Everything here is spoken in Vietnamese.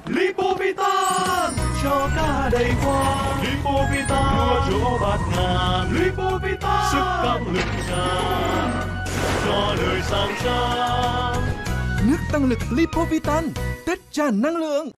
Lipovitan cho cả đầy khoang. Lipovitan đưa chỗ bạt ngàn. Lipovitan sức tăng lực tràn cho đời sang trang. Nước tăng lực Lipovitan, Tết tràn năng lượng.